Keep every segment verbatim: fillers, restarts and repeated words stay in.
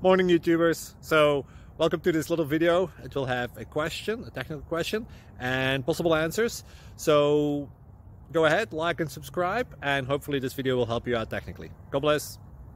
Morning, YouTubers. So welcome to this little video. It will have a question, a technical question, and possible answers. So go ahead, like and subscribe, and hopefully this video will help you out technically. God bless.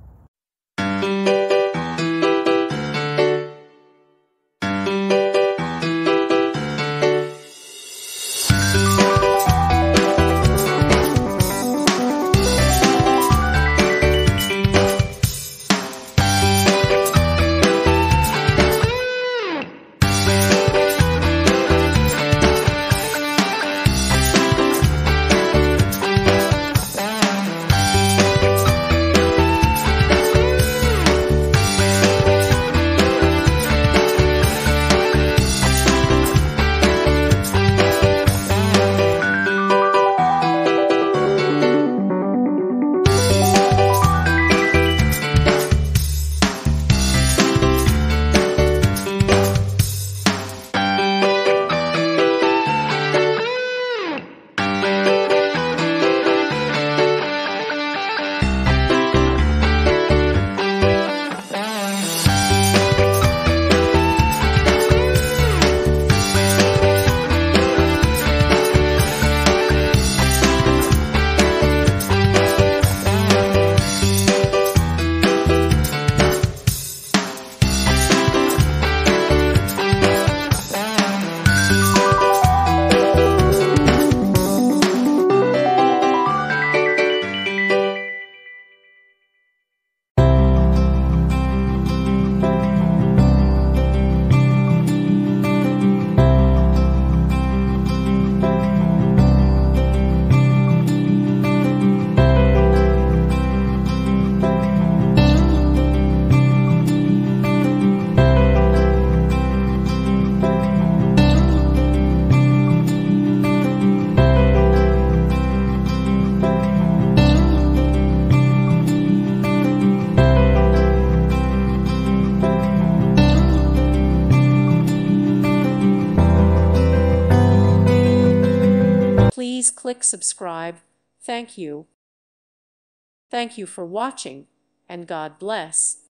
Please click subscribe. Thank you. Thank you for watching, and God bless.